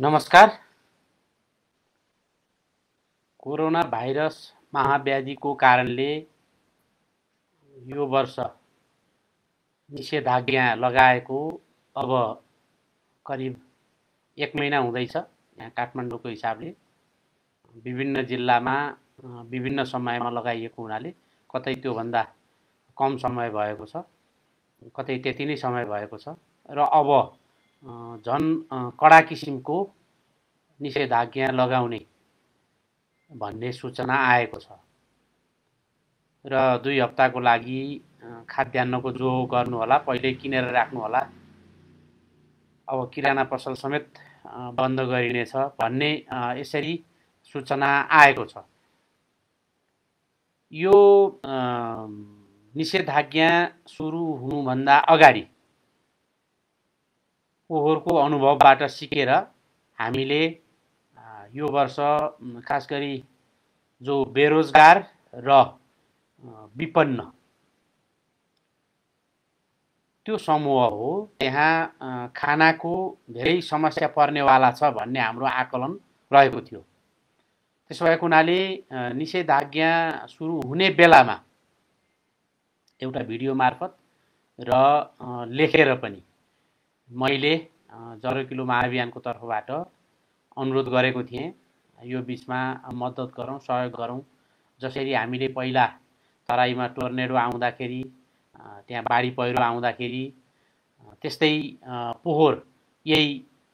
नमस्कार। Corona virus महाव्याधिको कारणले यो वर्ष निषेधाज्ञा लगाएको अब करिब 1 महिना हुँदैछ। यहाँ काठमाडौँको हिसाबले विभिन्न जिल्लामा विभिन्न समयमा लगाइएको हुनाले कतै त्योभन्दा कम समय भएको छ, कतै त्यति नै समय भएको छ र अब झन् कडा किसिमको निषेधाज्ञा लगाउने भन्ने सूचना आएको छ र 2 हप्ताको लागि खाद्यान्नको जो गर्नु होला पहिले किनेर राख्नु होला, अब किराना पसल समेत बन्द गरिनेछ भन्ने यसरी सूचना आएको छ। यो निषेधाज्ञा सुरु हुनुभन्दा अगाडि पोहोरको अनुभवबाट सिकेर हामीले यो वर्ष खास गरी जो बेरोजगार र विपन्न त्यो समूह हो, त्यहाँ खानाको धेरै समस्या पर्नेवाला छ भन्ने हाम्रो आकलन रहेको थियो। त्यसो भएको हुनाले निषेधाज्ञा सुरु हुने बेलामा एउटा भिडियो मार्फत र लेखेर पनि मैले जरो किलो महाअभियानको तर्फबाट अनुरोध गरेको थिएँ, यो बिचमा मद्दत गरौँ, सहयोग गरौँ। जसरी हामीले पहिला तराईमा टोर्नेडो आउँदाखेरि, त्यहाँ बाढी पहिरो आउँदाखेरि, त्यस्तै पोहोर यही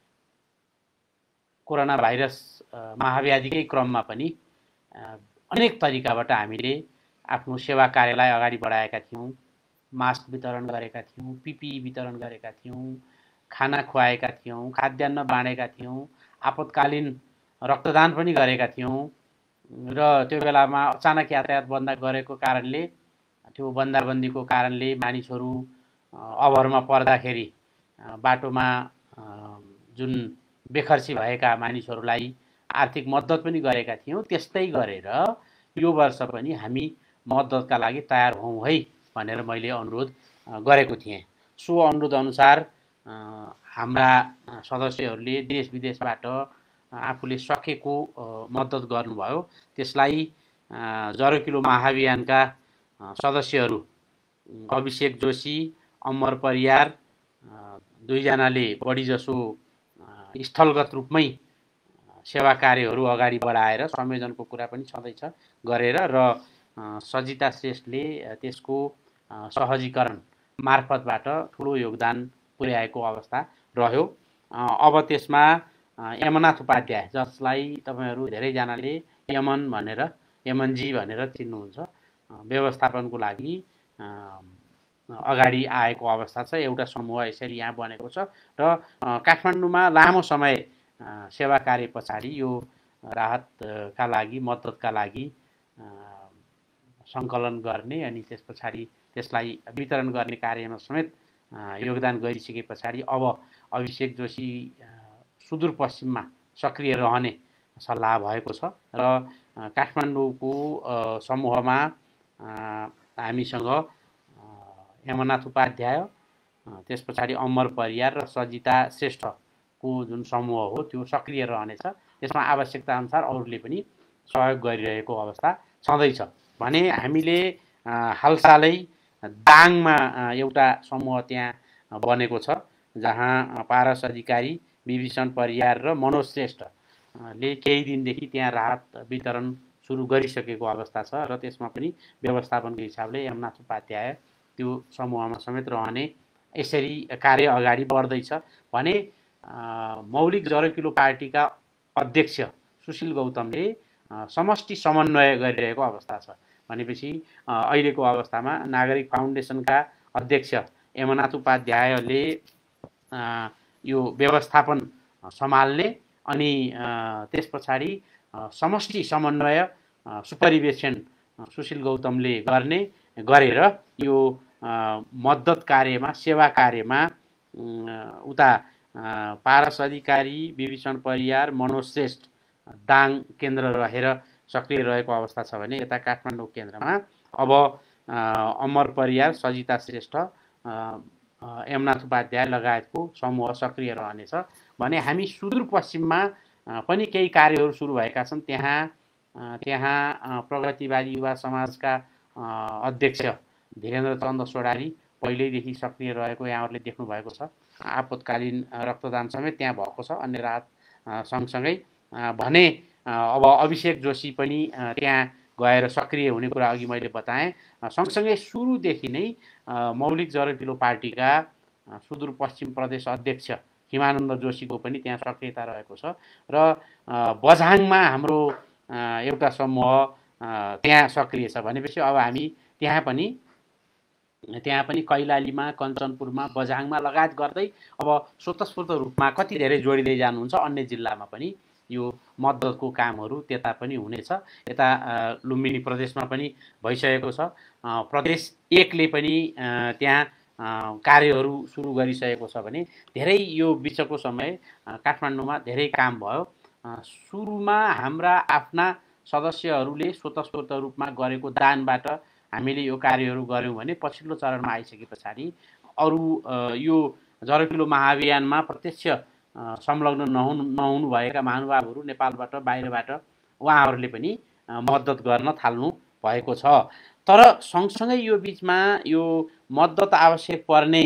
कोरोना भाइरस महाव्याधिकै क्रममा पनि अनेक तरिकाबाट हामीले आफ्नो सेवा कार्यलाई अगाडि बढाएका थियौँ। मास्क वितरण गरेका थियौँ, पिपिई वितरण गरेका थियौँ, खाना खुवाएका थियौँ, खाद्यान्न बाँडेका थियौँ, आपतकालीन रक्तदान पनि गरेका थियौँ र त्यो बेलामा अचानक यातायात बन्द गरेको कारणले, त्यो बन्दाबन्दीको कारणले मानिसहरू अभरमा पर्दाखेरि बाटोमा जुन बेखर्ची भएका मानिसहरूलाई आर्थिक मद्दत पनि गरेका थियौँ। त्यस्तै गरेर यो वर्ष पनि हामी मद्दतका लागि तयार हौँ है भनेर मैले अनुरोध गरेको थिएँ। सो अनुरोध अनुसार हाम्रा सदस्यहरूले देश विदेशबाट आफूले सकेको मद्दत गर्नुभयो। त्यसलाई जरो किलो महाअभियानका सदस्यहरू अभिषेक जोशी, अमर परियार, 2 जनाले बढी जसो स्थलगत रूपमै सेवा कार्यहरू अगाडि बढाएर संयोजनको कुरा पनि छँदैछ गरेर र सजिता श्रेष्ठले त्यसको सहजीकरण मार्फतबाट ठुलो योगदान पुर्याएको अवस्था रह्यो। अब त्यसमा यमनाथ उपाध्याय, जसलाई तपाईहरू धेरैजनाले यमनजी भनेर चिन्नुहुन्छ, व्यवस्थापनको लागि अगाडि आएको अवस्था छ। एउटा समूह यसरी यहाँ बनेको छ र काठमाडौँमा लामो समय सेवा कार्य पछाडि यो राहतका लागि, मद्दतका लागि सङ्कलन गर्ने अनि त्यस पछाडि त्यसलाई वितरण गर्ने कार्यमा समेत योगदान गरिसके पछाडि अब अभिषेक जोशी सुदूरपश्चिममा सक्रिय रहने सल्लाह भएको छ र काठमाडौँको समूहमा हामीसँग यमनाथ उपाध्याय, त्यस पछाडि अमर परियार र सजिता श्रेष्ठको जुन समूह हो त्यो सक्रिय रहनेछ। त्यसमा आवश्यकता अनुसार अरूले पनि सहयोग गरिरहेको अवस्था छँदैछ भने हामीले हालसालै दाङमा एउटा समूह त्यहाँ बनेको छ, जहाँ पारस अधिकारी, विभीषण परियार र मनोज श्रेष्ठले केही दिनदेखि त्यहाँ राहत वितरण सुरु गरिसकेको अवस्था छ र त्यसमा पनि व्यवस्थापनको हिसाबले यमनाथ उपाध्याय त्यो समूहमा समेत रहने यसरी कार्य अगाडि बढ्दैछ भने मौलिक जरो किलो पार्टीका अध्यक्ष सुशील गौतमले समष्टि समन्वय गरिरहेको अवस्था छ भनेपछि अहिलेको अवस्थामा नागरिक फाउन्डेसनका अध्यक्ष यमनाथ उपाध्यायले यो व्यवस्थापन सम्हाल्ने अनि त्यस पछाडि समष्टि समन्वय सुपरिवेक्षण सुशील गौतमले गरेर यो मद्दत कार्यमा, सेवा कार्यमा उता पारस अधिकारी, विभीषण परियार, मनोज श्रेष्ठ दाङ केन्द्र रहेर सक्रिय रहेको अवस्था छ भने यता काठमाडौँ केन्द्रमा अब अमर परियार, सजिता श्रेष्ठ, यमनाथ उपाध्याय लगायतको समूह सक्रिय रहनेछ भने हामी सुदूरपश्चिममा पनि केही कार्यहरू सुरु भएका छन्। त्यहाँ प्रगतिवादी युवा समाजका अध्यक्ष धीरेन्द्र चन्द सोडारी पहिल्यैदेखि सक्रिय रहेको यहाँहरूले देख्नु भएको छ। आपतकालीन रक्तदान समेत त्यहाँ भएको छ अन्य राहत सँगसँगै भने अब अभिषेक जोशी पनि त्यहाँ गएर सक्रिय हुने कुरा अघि मैले बताएँ। सँगसँगै सुरुदेखि नै मौलिक जरकिलो पार्टीका सुदूरपश्चिम प्रदेश अध्यक्ष हिमानन्द जोशीको पनि त्यहाँ सक्रियता रहेको छ र बझाङमा हाम्रो एउटा समूह त्यहाँ सक्रिय छ भनेपछि अब हामी त्यहाँ पनि कैलालीमा, कञ्चनपुरमा, बझाङमा लगायत गर्दै अब स्वतस्फूर्त रूपमा कति धेरै जोडिँदै जानुहुन्छ। अन्य जिल्लामा पनि यो मद्दतको कामहरू त्यता पनि हुनेछ। यता लुम्बिनी प्रदेशमा पनि भइसकेको छ। प्रदेश 1ले पनि त्यहाँ कार्यहरू सुरु गरिसकेको छ भने धेरै यो बिचको समय काठमाडौँमा धेरै काम भयो। सुरुमा हाम्रा आफ्ना सदस्यहरूले स्वतस्फूर्त रूपमा गरेको दानबाट हामीले यो कार्यहरू गऱ्यौँ भने पछिल्लो चरणमा आइसके पछाडि अरू यो जरकिलो महाअभियानमा प्रत्यक्ष संलग्न नहुनुभएका महानुभावहरू नेपालबाट बाहिरबाट उहाँहरूले पनि मद्दत गर्न थाल्नु भएको छ। तर सँगसँगै यो बिचमा यो मद्दत आवश्यक पर्ने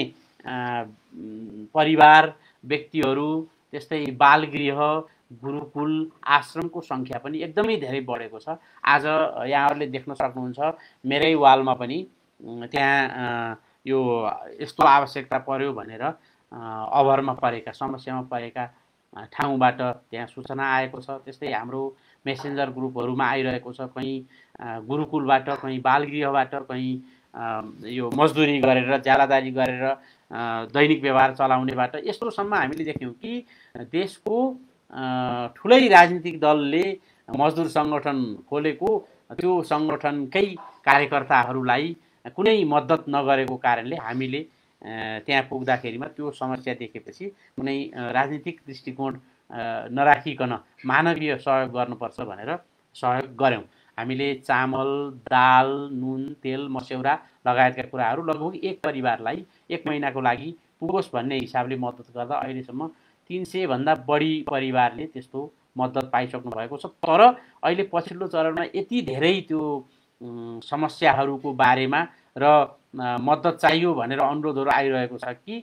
परिवार, व्यक्तिहरू, त्यस्तै बालगृह, गुरुकुल, आश्रमको सङ्ख्या पनि एकदमै धेरै बढेको छ। आज यहाँहरूले देख्न सक्नुहुन्छ मेरै वालमा पनि त्यहाँ यो यस्तो आवश्यकता पर्यो भनेर अभरमा परेका, समस्यामा परेका ठाउँबाट त्यहाँ सूचना आएको छ। त्यस्तै हाम्रो मेसेन्जर ग्रुपहरूमा आइरहेको छ, कहीँ गुरुकुलबाट, कहीँ बालगृहबाट, कहीँ यो मजदुरी गरेर, ज्यालादारी गरेर दैनिक व्यवहार चलाउनेबाट यस्तोसम्म हामीले देख्यौँ कि देशको ठुलै राजनीतिक दलले मजदुर सङ्गठन खोलेको त्यो सङ्गठनकै कार्यकर्ताहरूलाई कुनै मद्दत नगरेको कारणले हामीले त्यहाँ पुग्दाखेरिमा त्यो समस्या देखेपछि कुनै राजनीतिक दृष्टिकोण नराखिकन मानवीय सहयोग गर्नुपर्छ भनेर सहयोग गऱ्यौँ। हामीले चामल, दाल, नुन, तेल, मस्यौरा लगायतका कुराहरू लगभग एक परिवारलाई 1 महिनाको लागि पुगोस् भन्ने हिसाबले मद्दत गर्दा अहिलेसम्म 300 भन्दा बढी परिवारले त्यस्तो मद्दत पाइसक्नु भएको छ। तर अहिले पछिल्लो चरणमा यति धेरै त्यो समस्याहरूको बारेमा र मद्दत चाहियो भनेर अनुरोधहरू आइरहेको छ कि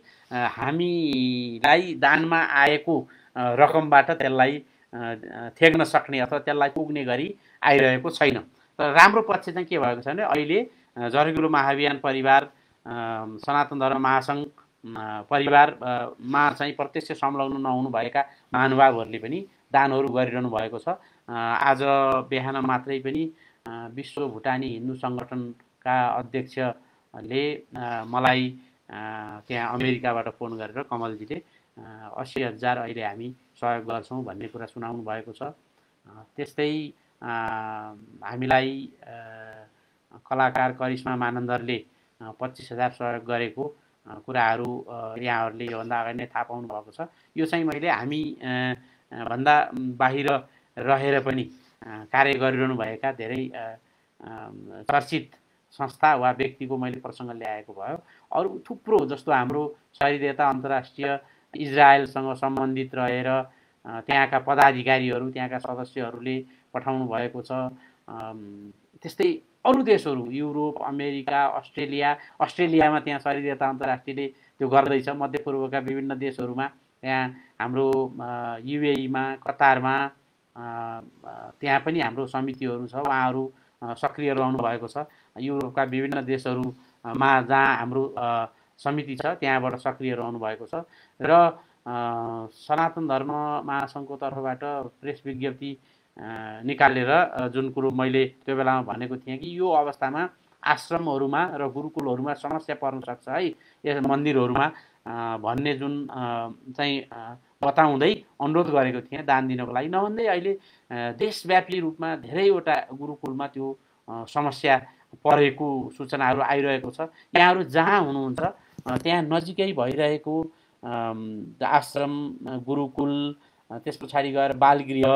हामीलाई दानमा आएको रकमबाट त्यसलाई थेग्न सक्ने अथवा त्यसलाई पुग्ने गरी आइरहेको छैन। तर राम्रो पक्ष चाहिँ के भएको छ भने अहिले जरकिलो महाअभियान परिवार, सनातन धर्म महासङ्घ परिवारमा चाहिँ प्रत्यक्ष संलग्न नहुनुभएका महानुभावहरूले पनि दानहरू गरिरहनु भएको छ। आज बिहान मात्रै पनि विश्व भुटानी हिन्दू सङ्गठनका अध्यक्षले मलाई त्यहाँ अमेरिकाबाट फोन गरेर कमलजीले 80,000 अहिले हामी सहयोग गर्छौँ भन्ने कुरा सुनाउनु भएको छ। त्यस्तै हामीलाई कलाकार करिश्मा मानन्दरले 25,000 सहयोग गरेको कुराहरू यहाँहरूले योभन्दा अगाडि नै थाहा पाउनु भएको छ। यो चाहिँ मैले हामी भन्दा बाहिर रहेर पनि कार्य गरिरहनु भएका धेरै चर्चित संस्था वा व्यक्तिको मैले प्रसङ्ग ल्याएको भयो। अरू थुप्रो जस्तो हाम्रो सहृदयता अन्तर्राष्ट्रिय इजरायलसँग सम्बन्धित रहेर त्यहाँका पदाधिकारीहरू, त्यहाँका सदस्यहरूले पठाउनु भएको छ। त्यस्तै अरू देशहरू, युरोप, अमेरिका, अस्ट्रेलियामा त्यहाँ सहृदयता अन्तर्राष्ट्रियले त्यो गर्दैछ। मध्यपूर्वका विभिन्न देशहरूमा, त्यहाँ हाम्रो युएईमा, कतारमा त्यहाँ पनि हाम्रो समितिहरू छ, उहाँहरू सक्रिय रहनु भएको छ। युरोपका विभिन्न देशहरूमा जहाँ हाम्रो समिति छ त्यहाँबाट सक्रिय रहनु भएको छ। र सनातन धर्म महासङ्घको तर्फबाट प्रेस विज्ञप्ति निकालेर जुन कुरो मैले त्यो बेलामा भनेको थिएँ कि यो अवस्थामा आश्रमहरूमा र गुरुकुलहरूमा समस्या पर्न सक्छ है, यस मन्दिरहरूमा भन्ने जुन चाहिँ बताउँदै अनुरोध गरेको थिएँ दान दिनको लागि। नभन्दै अहिले देशव्यापी रूपमा धेरैवटा गुरुकुलमा त्यो समस्या परेको सूचनाहरू आइरहेको छ। यहाँहरू जहाँ हुनुहुन्छ त्यहाँ नजिकै भइरहेको आश्रम, गुरुकुल, त्यस पछाडि गएर बालगृह,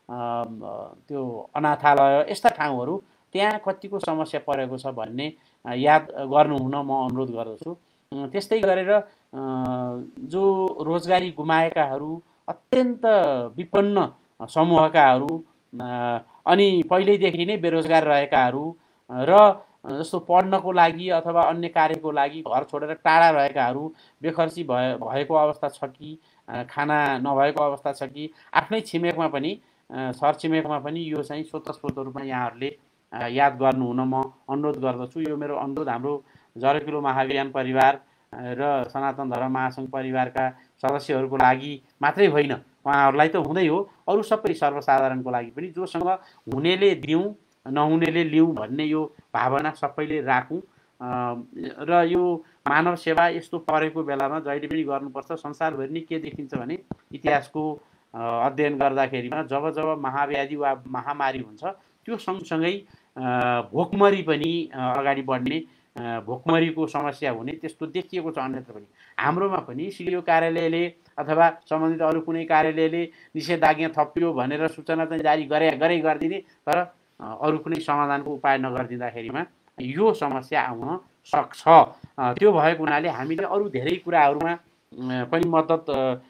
त्यो अनाथालय, यस्ता ठाउँहरू त्यहाँ कतिको समस्या परेको छ भन्ने याद गर्नुहुन म अनुरोध गर्दछु। त्यस्तै गरेर जो रोजगारी गुमाएकाहरू अत्यन्त विपन्न समूहकाहरू अनि पहिल्यैदेखि नै बेरोजगार रहेकाहरू र जस्तो पढ्नको लागि अथवा अन्य कार्यको लागि घर छोडेर टाढा रहेकाहरू बेखर्ची भएको अवस्था छ कि खाना नभएको अवस्था छ कि आफ्नै छिमेकमा पनि छरछिमेकमा पनि यो चाहिँ स्वतस्फूर्त रूपमा यहाँहरूले याद गर्नु हुन म अनुरोध गर्दछु। यो मेरो अनुरोध हाम्रो जरकिलो महाअभियान परिवार र सनातन धर्म महासङ्घ परिवारका सदस्यहरूको लागि मात्रै होइन, उहाँहरूलाई त हुँदै हो, अरू सबै सर्वसाधारणको लागि पनि जोसँग हुनेले दिउँ नहुनेले लिउँ भन्ने यो भावना सबैले राखौँ र यो मानव सेवा यस्तो परेको बेलामा जहिले पनि गर्नुपर्छ। संसारभरि नै के देखिन्छ भने इतिहासको अध्ययन गर्दाखेरिमा जब जब महाव्याधि वा महामारी हुन्छ त्यो सँगसँगै भोकमरी पनि अगाडि बढ्ने, भोकमरीको समस्या हुने त्यस्तो देखिएको छ अन्यत्र पनि। हाम्रोमा पनि सिडिओ कार्यालयले अथवा सम्बन्धित अरू कुनै कार्यालयले निषेधाज्ञा थपियो भनेर सूचना चाहिँ जारी गरे गरिदिने, तर अरू कुनै समाधानको उपाय नगरिदिँदाखेरिमा यो समस्या आउन सक्छ। त्यो भएको हुनाले हामीले अरू धेरै कुराहरूमा पनि मद्दत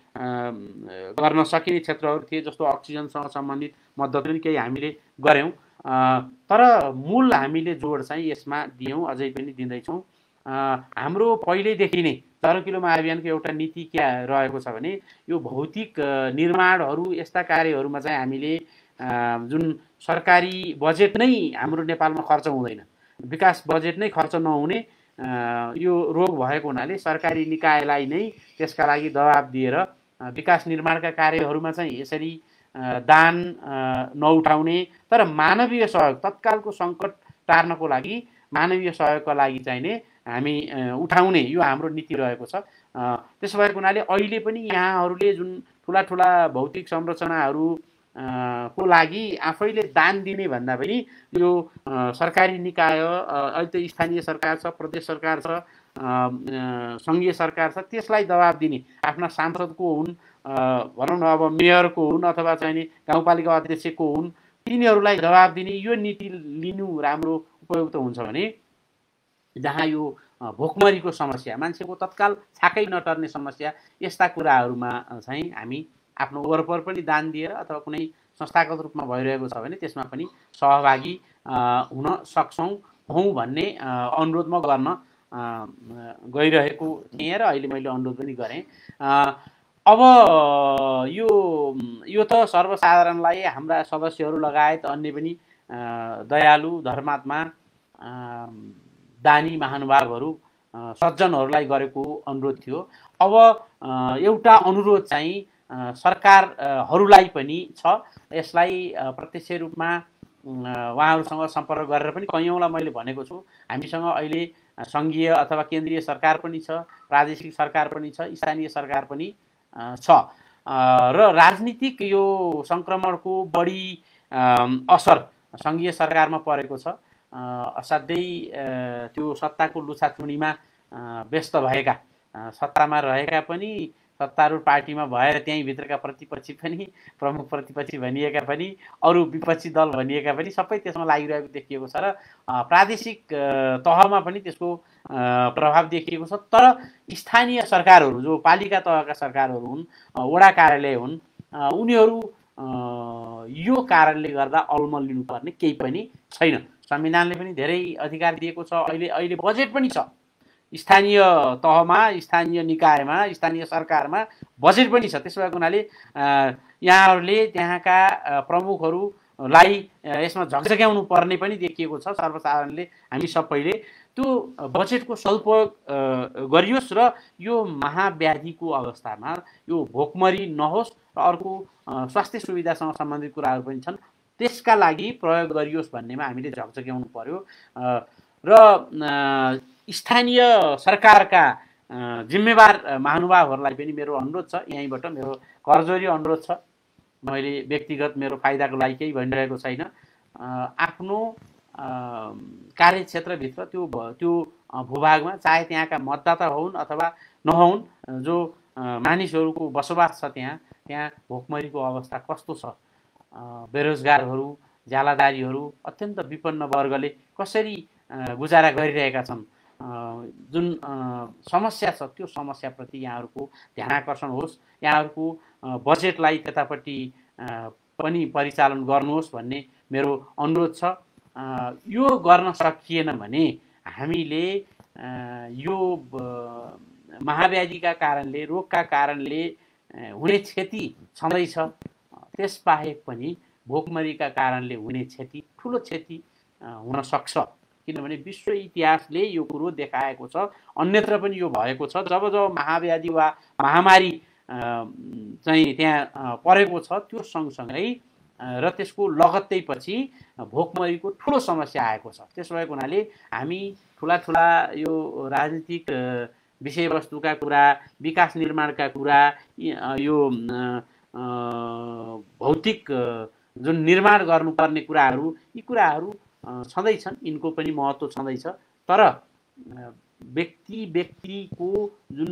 गर्न सकिने क्षेत्रहरू थिए, जस्तो अक्सिजनसँग सम्बन्धित मद्दत पनि केही हामीले गऱ्यौँ, तर मूल हामीले जोड चाहिँ यसमा दियौँ, अझै पनि दिँदैछौँ। हाम्रो पहिल्यैदेखि नै जरकिलो महाअभियानको एउटा नीति के रहेको छ भने यो भौतिक निर्माणहरू यस्ता कार्यहरूमा चाहिँ हामीले जुन सरकारी बजेट नै हाम्रो नेपालमा खर्च हुँदैन, विकास बजेट नै खर्च नहुने यो रोग भएको हुनाले सरकारी निकायलाई नै त्यसका लागि दबाब दिएर विकास निर्माणका कार्यहरूमा चाहिँ यसरी दान नउठाउने, तर मानवीय सहयोग तत्कालको सङ्कट टार्नको लागि मानवीय सहयोगका लागि चाहिने हामी उठाउने यो हाम्रो नीति रहेको छ। त्यसो भएको हुनाले अहिले पनि यहाँहरूले जुन ठुला ठुला भौतिक संरचनाहरू को लागि आफैले दान दिने भन्दा पनि यो सरकारी निकाय, अहिले त स्थानीय सरकार छ, प्रदेश सरकार छ, सङ्घीय सरकार छ, त्यसलाई दबाब दिने, आफ्ना सांसदको हुन्, भनौँ न अब मेयरको हुन् अथवा चाहिँ गाउँपालिका अध्यक्षको हुन्, तिनीहरूलाई दबाब दिने यो नीति लिनु राम्रो उपयुक्त हुन्छ भने जहाँ यो भोकमरीको समस्या, मान्छेको तत्काल छाकै नटर्ने समस्या, यस्ता कुराहरूमा चाहिँ हामी आफ्नो वरपर पनि दान दिएर अथवा कुनै संस्थागत रूपमा भइरहेको छ भने त्यसमा पनि सहभागी हुन सक्छौँ हौँ भन्ने अनुरोध म गर्न गइरहेको थिएँ र अहिले मैले अनुरोध पनि गरेँ। अब यो त सर्वसाधारणलाई हाम्रा सदस्यहरू लगायत अन्य पनि दयालु धर्मात्मा दानी महानुभावहरू सज्जनहरूलाई गरेको अनुरोध थियो। अब एउटा अनुरोध चाहिँ सरकारहरूलाई पनि छ, यसलाई प्रत्यक्ष रूपमा उहाँहरूसँग सम्पर्क गरेर पनि कैयौँलाई मैले भनेको छु। हामीसँग अहिले सङ्घीय अथवा केन्द्रीय सरकार पनि छ, प्रादेशिक सरकार पनि छ, स्थानीय सरकार पनि छ र राजनीतिक यो सङ्क्रमणको बढी असर सङ्घीय सरकारमा परेको छ। असाध्यै त्यो सत्ताको लुछाचुँडीमा व्यस्त भएका, सत्तामा रहेका पनि, सत्तारूढ पार्टीमा भएर त्यहीँ भित्रका प्रतिपक्षी पनि, प्रमुख प्रतिपक्षी भनिएका पनि, अरू विपक्षी दल भनिएका पनि सबै त्यसमा लागिरहेको देखिएको छ र प्रादेशिक तहमा पनि त्यसको प्रभाव देखिएको छ। तर स्थानीय सरकारहरू जो पालिका तहका सरकारहरू हुन्, वडा कार्यालय हुन्, उनीहरू यो कारणले गर्दा अलमल लिनुपर्ने केही पनि छैन। संविधानले पनि धेरै अधिकार दिएको छ, अहिले बजेट पनि छ, स्थानीय तहमा, स्थानीय निकायमा, स्थानीय सरकारमा बजेट पनि छ। त्यसो भएको हुनाले यहाँहरूले त्यहाँका प्रमुखहरूलाई यसमा झकझक्याउनु पर्ने पनि देखिएको छ। सर्वसाधारणले हामी सबैले त्यो बजेटको सदुपयोग गरियोस् र यो महाव्याधिको अवस्थामा यो भोकमरी नहोस् र अर्को स्वास्थ्य सुविधासँग सम्बन्धित कुराहरू पनि छन्, त्यसका लागि प्रयोग गरियोस् भन्नेमा हामीले झकझक्याउनु पर्यो र स्थानीय सरकारका जिम्मेवार महानुभावहरूलाई पनि मेरो अनुरोध छ, यहीँबाट मेरो करजोरी अनुरोध छ, मैले व्यक्तिगत मेरो फाइदाको लागि केही भनिरहेको छैन। आफ्नो कार्यक्षेत्रभित्र त्यो भूभागमा चाहे त्यहाँका मतदाता हुन् अथवा नहुन्, जो मानिसहरूको बसोबास छ त्यहाँ भोकमरीको अवस्था कस्तो छ, बेरोजगारहरू, ज्यालादारीहरू, अत्यन्त विपन्न वर्गले कसरी गुजारा गरिरहेका छन्, जुन समस्या छ त्यो समस्याप्रति यहाँहरूको ध्यान आकर्षण होस्, यहाँहरूको बजेटलाई त्यतापट्टि पनि परिचालन गर्नुहोस् भन्ने मेरो अनुरोध छ। यो गर्न सकिएन भने हामीले यो महाव्याधिका कारणले, रोगका कारणले हुने क्षति छँदैछ। त्यसबाहेक पनि भोकमरीका कारणले हुने क्षति, ठुलो क्षति हुन सक्छ। किनभने विश्व इतिहासले यो कुरो देखाएको छ, अन्यत्र पनि यो भएको छ। जब जब महाव्याधि वा महामारी चाहिँ त्यहाँ परेको छ, त्यो सँगसँगै र त्यसको लगत्तै पछि भोकमरीको ठुलो समस्या आएको छ। त्यसो भएको हुनाले हामी ठुला यो राजनीतिक विषयवस्तुका कुरा, विकास निर्माणका कुरा, यो भौतिक जुन निर्माण गर्नुपर्ने कुराहरू, यी कुराहरू छँदैछन्, यिनको पनि महत्त्व छँदैछ। तर व्यक्तिको जुन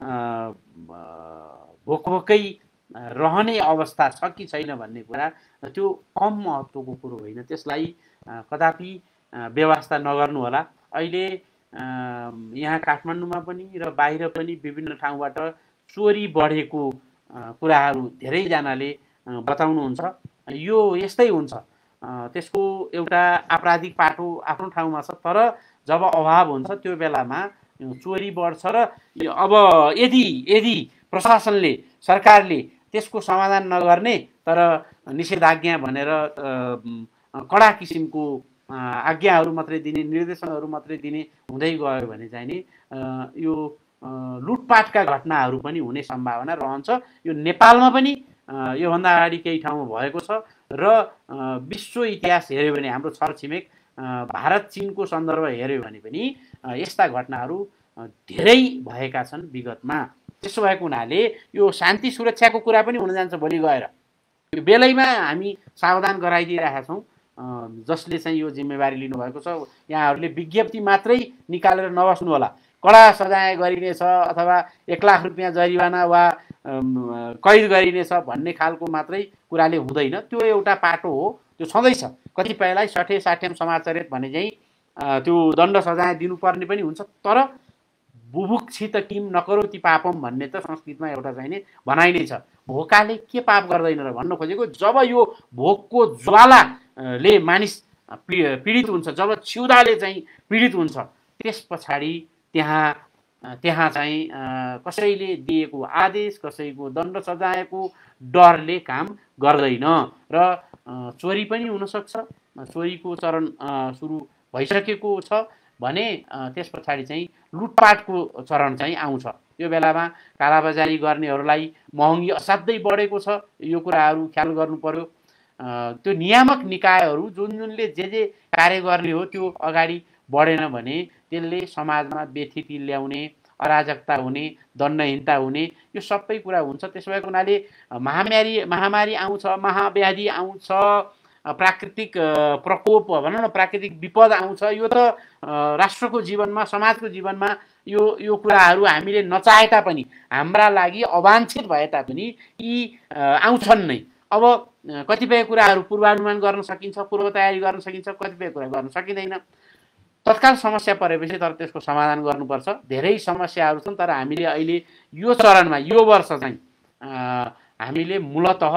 भोकभोकै रहने अवस्था छ कि छैन भन्ने कुरा, त्यो कम महत्त्वको कुरो होइन। त्यसलाई कदापि व्यवस्था नगर्नु होला। अहिले यहाँ काठमाडौँमा पनि र बाहिर पनि विभिन्न ठाउँबाट चोरी बढेको कुराहरू धेरैजनाले बताउनुहुन्छ। यो यस्तै हुन्छ, त्यसको एउटा आपराधिक पाटो आफ्नो ठाउँमा छ, तर जब अभाव हुन्छ त्यो बेलामा चोरी बढ्छ। र अब यदि प्रशासनले, सरकारले त्यसको समाधान नगर्ने, तर निषेधाज्ञा भनेर कडा किसिमको आज्ञाहरू मात्रै दिने, निर्देशनहरू मात्रै दिने हुँदै गयो भने चाहिँ नि यो लुटपाटका घटनाहरू पनि हुने सम्भावना रहन्छ। यो नेपालमा पनि योभन्दा अगाडि केही ठाउँमा भएको छ। र विश्व इतिहास हेऱ्यो भने, हाम्रो छरछिमेक भारत चीनको सन्दर्भ हेऱ्यो भने पनि यस्ता घटनाहरू धेरै भएका छन् विगतमा। त्यसो भएको हुनाले यो शान्ति सुरक्षाको कुरा पनि हुन जान्छ भोलि गएर। यो बेलैमा हामी सावधान गराइदिइरहेका छौँ। जसले चाहिँ यो जिम्मेवारी लिनुभएको छ, यहाँहरूले विज्ञप्ति मात्रै निकालेर नबस्नु होला। कडा सजाय गरिनेछ अथवा 1 लाख रुपियाँ जरिवाना वा कैद गरिनेछ भन्ने खालको मात्रै कुराले हुँदैन। त्यो एउटा पाटो हो, त्यो छँदैछ। कतिपयलाई सठे साठ्यम समाचरित भने चाहिँ त्यो दण्ड सजाय दिनुपर्ने पनि हुन्छ। तर बुभुक्षित किम नकरोति पापम भन्ने त संस्कृतमा एउटा चाहिँ नि भनाइ नै छ। भोकाले के पाप गर्दैन र भन्न खोजेको, जब यो भोकको ज्वालाले मानिस पीडित हुन्छ, जब क्षुधाले चाहिँ पीडित हुन्छ, त्यस पछाडि त्यहाँ चाहिँ कसैले दिएको आदेश, कसैको दण्ड सजायको डरले काम गर्दैन। र चोरी पनि हुनसक्छ। चोरीको चरण सुरु भइसकेको छ भने त्यस पछाडि चाहिँ लुटपाटको चरण चाहिँ आउँछ। यो बेलामा कालाबजारी गर्नेहरूलाई महँगी असाध्यै बढेको छ। यो कुराहरू ख्याल गर्नु पर्यो। त्यो नियामक निकायहरू जुनले जे कार्य गर्ने हो त्यो अगाडि बढेन भने त्यसले समाजमा व्यथिति ल्याउने, अराजकता हुने, दण्डहीनता हुने, यो सबै कुरा हुन्छ। त्यसो भएको हुनाले महामारी आउँछ, महाव्याधि आउँछ, प्राकृतिक प्रकोप भनौँ न, प्राकृतिक विपद आउँछ। यो त राष्ट्रको जीवनमा, समाजको जीवनमा यो कुराहरू हामीले नचाहे तापनि, हाम्रा लागि अवाञ्छित भए तापनि यी आउँछन् नै। अब कतिपय कुराहरू पूर्वानुमान गर्न सकिन्छ, पूर्व तयारी गर्न सकिन्छ, कतिपय कुरा गर्न सकिँदैन। तत्काल समस्या परेपछि तर त्यसको समाधान गर्नुपर्छ। धेरै समस्याहरू छन्, तर हामीले अहिले यो चरणमा, यो वर्ष चाहिँ हामीले मूलतः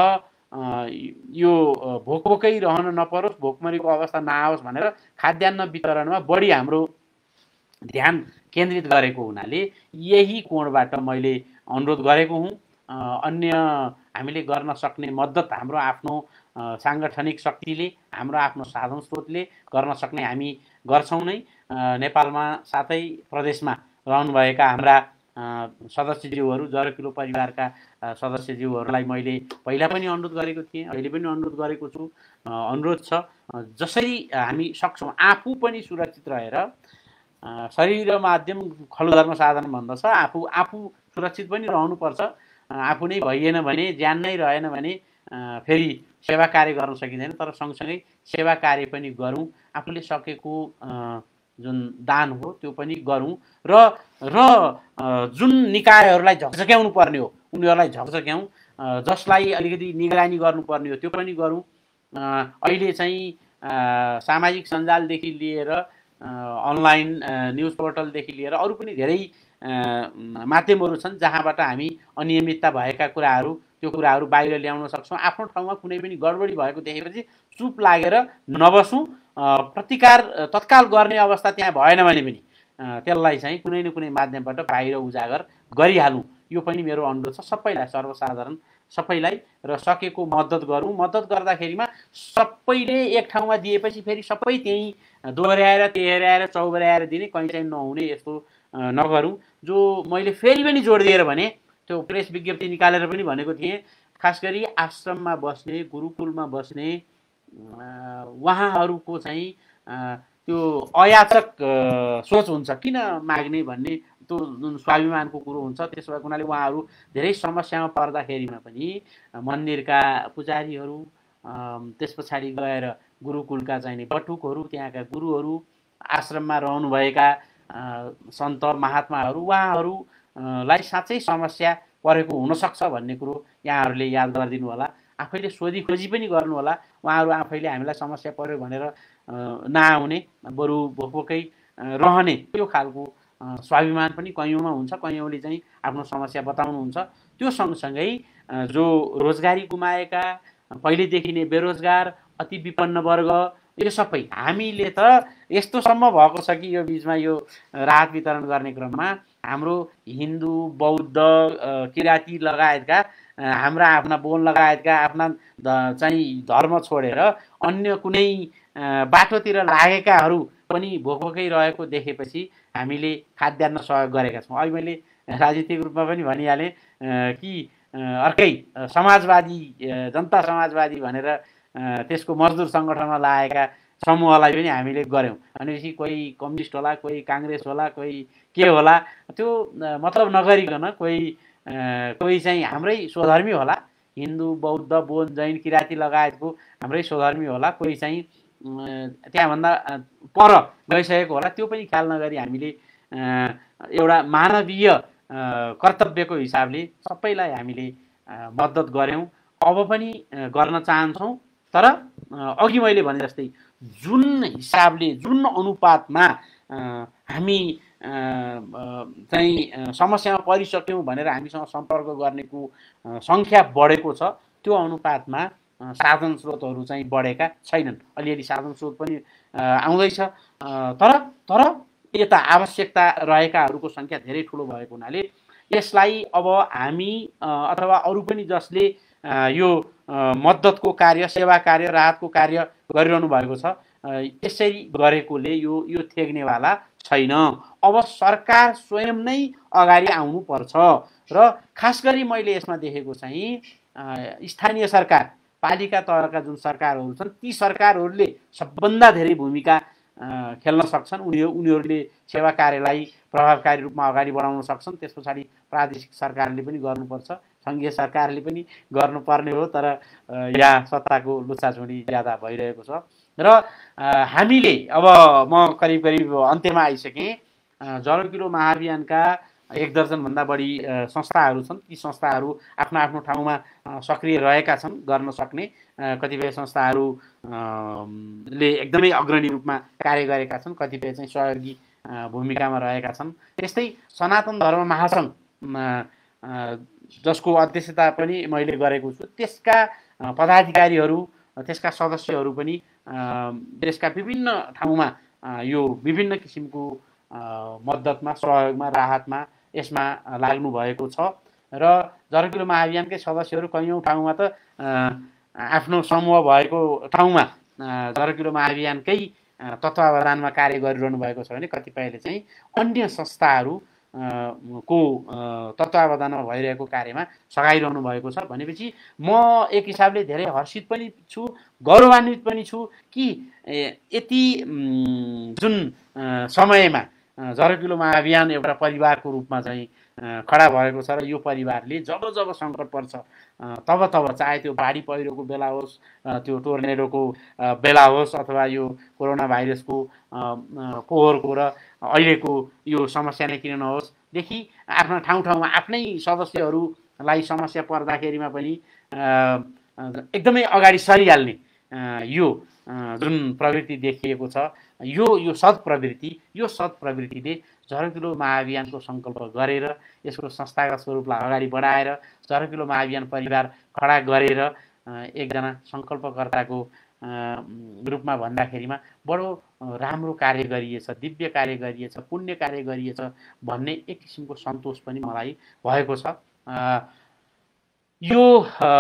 यो भोकभोकै रहन नपरोस्, भोकमरीको अवस्था नआओस् भनेर खाद्यान्न वितरणमा बढी हाम्रो ध्यान केन्द्रित गरेको हुनाले यही कोणबाट मैले अनुरोध गरेको हुँ। अन्य हामीले गर्न सक्ने मद्दत हाम्रो आफ्नो साङ्गठनिक शक्तिले, हाम्रो आफ्नो साधन स्रोतले गर्न सक्ने हामी गर्छौँ नै। नेपालमा साथै प्रदेशमा रहनुभएका हाम्रा सदस्यज्यूहरू, जरकिलो परिवारका सदस्यज्यूहरूलाई मैले पहिला पनि अनुरोध गरेको थिएँ, अहिले पनि अनुरोध गरेको छु। अनुरोध छ, जसरी हामी सक्छौँ आफू पनि सुरक्षित रहेर, शरीर र माध्यम खलु धर्म साधन भन्दछ, आफू सुरक्षित पनि रहनुपर्छ। आफू नै भइएन भने, ज्यान नै रहेन भने फेरि सेवा कार्य गर्न सकिँदैन। तर सँगसँगै सेवा कार्य पनि गरौँ, आफूले सकेको जुन दान हो त्यो पनि गरौँ। र जुन निकायहरूलाई झकझक्याउनु पर्ने हो उनीहरूलाई झकझक्याउँ, जसलाई अलिकति निगरानी गर्नुपर्ने हो त्यो पनि गरौँ। अहिले चाहिँ सामाजिक सञ्जालदेखि लिएर अनलाइन न्युज पोर्टलदेखि लिएर अरू पनि धेरै माध्यमहरू छन् जहाँबाट हामी अनियमितता भएका कुराहरू त्यो कुराहरू बाहिर ल्याउन सक्छौँ। आफ्नो ठाउँमा कुनै पनि गडबडी भएको देखेपछि चुप लागेर नबसौँ, प्रतिकार तत्काल गर्ने अवस्था त्यहाँ भएन भने पनि त्यसलाई चाहिँ कुनै न कुनै माध्यमबाट बाहिर उजागर गरिहालौँ। यो पनि मेरो अनुरोध छ सबैलाई, सर्वसाधारण सबैलाई, र सकेको मद्दत गरौँ। मद्दत गर्दाखेरिमा सबैले एक ठाउँमा दिएपछि फेरि सबै त्यहीँ दोहोऱ्याएर तेह्राएर चौबऱ्याएर दिने, कहीँ चाहिँ नहुने यस्तो नगरौँ। जो मैले फेरि पनि जोड दिएर भने, त्यो प्रेस विज्ञप्ति निकालेर पनि भनेको थिएँ, खास गरी आश्रममा बस्ने, गुरुकुलमा बस्ने उहाँहरूको चाहिँ त्यो अयाचक सोच हुन्छ, किन माग्ने भन्ने त्यो जुन स्वाभिमानको कुरो हुन्छ। त्यसो भएको हुनाले उहाँहरू धेरै समस्यामा पर्दाखेरिमा पनि मन्दिरका पुजारीहरू, त्यस पछाडि गएर गुरुकुलका चाहिने बटुकहरू, त्यहाँका गुरुहरू, आश्रममा रहनुभएका सन्त महात्माहरू, उहाँहरूलाई साँच्चै समस्या परेको हुनसक्छ भन्ने कुरो यहाँहरूले याद गरिदिनु होला। आफैले सोधी खोजी पनि गर्नु होला। उहाँहरू आफैले हामीलाई समस्या पर्यो भनेर नआउने, बरु भोकभोकै रहने, त्यो खालको स्वाभिमान पनि कैयौँमा हुन्छ। कैयौँले चाहिँ आफ्नो समस्या बताउनुहुन्छ। त्यो सँगसँगै जो रोजगारी गुमाएका, पहिलेदेखि नै बेरोजगार, अति विपन्न वर्ग, यो सबै हामीले त यस्तोसम्म भएको छ कि यो बिचमा यो राहत वितरण गर्ने क्रममा हाम्रो हिन्दू, बौद्ध, किराँती लगायतका हाम्रा आफ्ना बोन लगायतका आफ्ना चाहिँ धर्म छोडेर अन्य कुनै बाटोतिर लागेकाहरू पनि भोकभोकै रहेको देखेपछि हामीले खाद्यान्न सहयोग गरेका छौँ। अहिले मैले राजनीतिक रूपमा पनि भनिहालेँ कि अर्कै समाजवादी, जनता समाजवादी भनेर त्यसको मजदुर सङ्गठनमा लागेका समूहलाई पनि हामीले गऱ्यौँ भनेपछि कोही कम्युनिस्ट होला, कोही काङ्ग्रेस होला, कोही के होला, त्यो मतलब नगरिकन कोही चाहिँ हाम्रै स्वधर्मी होला, हिन्दू, बौद्ध, बोन, जैन, किराँती लगायतको हाम्रै स्वधर्मी होला, कोही चाहिँ त्यहाँभन्दा पर गइसकेको होला। त्यो पनि ख्याल नगरी हामीले एउटा मानवीय कर्तव्यको हिसाबले सबैलाई हामीले मद्दत गऱ्यौँ, अब पनि गर्न चाहन्छौँ। तर अघि मैले भने जस्तै जुन हिसाबले, जुन अनुपातमा हामी चाहिँ समस्यामा परिसक्यौँ भनेर हामीसँग सम्पर्क गर्नेको सङ्ख्या बढेको छ, त्यो अनुपातमा साधन स्रोतहरू चाहिँ बढेका छैनन्। अलिअलि साधन स्रोत पनि आउँदैछ, तर यता आवश्यकता रहेकाहरूको सङ्ख्या धेरै ठुलो भएको हुनाले यसलाई अब हामी अथवा अरू पनि जसले यो मद्दतको कार्य, सेवा कार्य, राहतको कार्य गरिरहनु भएको छ, यसरी गरेकोले यो थेग्नेवाला छैन। अब सरकार स्वयं नै अगाडि आउनुपर्छ र खास गरी मैले यसमा देखेको चाहिँ स्थानीय सरकार, पालिका तहका जुन सरकारहरू छन्, ती सरकारहरूले सबभन्दा धेरै भूमिका खेल्न सक्छन्। उनीहरूले सेवा कार्यलाई प्रभावकारी रूपमा अगाडि बढाउन सक्छन्। त्यस पछाडि प्रादेशिक सरकारले पनि गर्नुपर्छ, सङ्घीय सरकारले पनि गर्नुपर्ने हो। तर यहाँ सत्ताको लुच्चाचुँडी ज्यादा भइरहेको छ र हामीले अब म करिब अन्त्यमा आइसकेँ। जरो महाअभियानका 1 दर्जनभन्दा बढी संस्थाहरू छन्। ती संस्थाहरू आफ्नो आफ्नो ठाउँमा सक्रिय रहेका छन्, गर्न सक्ने। कतिपय संस्थाहरूले एकदमै अग्रणी रूपमा कार्य गरेका छन्, कतिपय चाहिँ सहयोगी भूमिकामा रहेका छन्। त्यस्तै सनातन धर्म महासङ्घ, जसको अध्यक्षता पनि मैले गरेको छु, त्यसका पदाधिकारीहरू, त्यसका सदस्यहरू पनि देशका विभिन्न ठाउँमा यो विभिन्न किसिमको मद्दतमा, सहयोगमा, राहतमा यसमा लाग्नु भएको छ। र जरकिलो महाअभियानकै सदस्यहरू कैयौँ ठाउँमा त आफ्नो समूह भएको ठाउँमा जरकिलो महाअभियानकै तत्वावधानमा कार्य गरिरहनु भएको छ भने कतिपयले चाहिँ अन्य संस्थाहरू को तत्वावधानमा भइरहेको कार्यमा सघाइरहनु भएको छ। भनेपछि म एक हिसाबले धेरै हर्षित पनि छु, गौरवान्वित पनि छु कि यति जुन समयमा जरकिलो महाअभियान एउटा परिवारको रूपमा चाहिँ खडा भएको छ र यो परिवारले जब सङ्कट पर्छ तब चाहे त्यो बाढी पहिरोको बेला होस्, त्यो टोर्नेडोको बेला होस्, अथवा यो कोरोना भाइरसको पोहोरको र अहिलेको यो समस्या नै किन नहोस् देखि आफ्ना ठाउँमा आफ्नै सदस्यहरूलाई समस्या पर्दाखेरिमा पनि एकदमै अगाडि सरिहाल्ने यो जुन प्रवृत्ति देखिएको छ, यो सद्प्रवृत्तिले झरकिलो महाअभियानको सङ्कल्प गरेर यसको संस्थागत स्वरूपलाई अगाडि बढाएर झरकिलो महाअभियान परिवार खडा गरेर एकजना सङ्कल्पकर्ताको रूपमा भन्दाखेरिमा बडो राम्रो कार्य गरिएछ, दिव्य कार्य गरिएछ, पुण्य कार्य गरिएछ भन्ने एक किसिमको सन्तोष पनि मलाई भएको छ। यो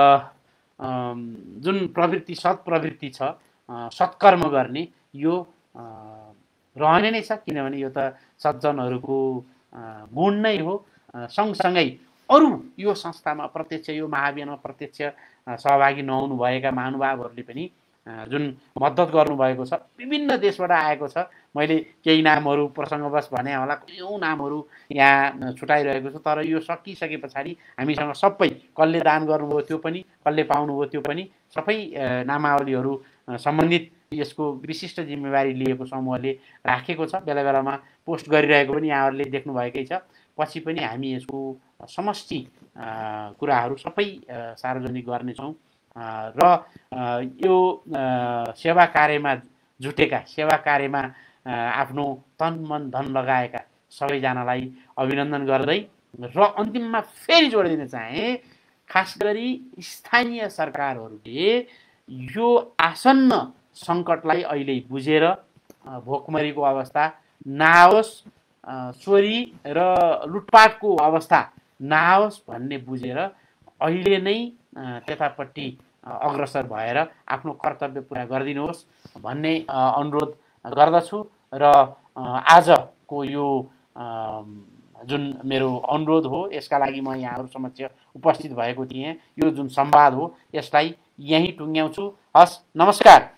जुन प्रवृत्ति सत्प्रवृत्ति छ, सत्कर्म गर्ने, यो रहने नै छ, किनभने यो त सज्जनहरूको गुण नै हो। सँगसँगै अरू यो संस्थामा प्रत्यक्ष, यो महाअभियानमा प्रत्यक्ष सहभागी नहुनुभएका महानुभावहरूले पनि जुन मद्दत गर्नुभएको छ, विभिन्न देशबाट आएको छ। मैले केही नामहरू प्रसङ्गवश भने होला, कयौँ नामहरू यहाँ छुटाइरहेको छु, तर यो सकिसके पछाडि हामीसँग सबै कसले दान गर्नुभयो त्यो पनि, कसले पाउनुभयो त्यो पनि, सबै नामावलीहरू सम्बन्धित यसको विशिष्ट जिम्मेवारी लिएको समूहले राखेको छ। बेला बेलामा पोस्ट गरिरहेको पनि यहाँहरूले देख्नुभएकै छ। पछि पनि हामी यसको समष्टि कुराहरू सबै सार्वजनिक गर्नेछौँ र यो सेवा कार्यमा जुटेका, सेवा कार्यमा आफ्नो तन मन धन लगाएका सबैजनालाई अभिनन्दन गर्दै र अन्तिममा फेरि जोड दिन चाहे, खास गरी स्थानीय सरकारहरूले यो आसन्न सङ्कटलाई अहिले बुझेर भोकमरीको अवस्था नआओस्, चोरी र लुटपाटको अवस्था नआओस् भन्ने बुझेर अहिले नै त्यतापट्टि अग्रसर भएर आफ्नो कर्तव्य पुरा गरिदिनुहोस् भन्ने अनुरोध गर्दछु। र आजको यो जुन मेरो अनुरोध हो, यसका लागि म यहाँहरू समक्ष उपस्थित भएको थिएँ। यो जुन संवाद हो, यसलाई यहीँ टुङ्ग्याउँछु। हस्, नमस्कार।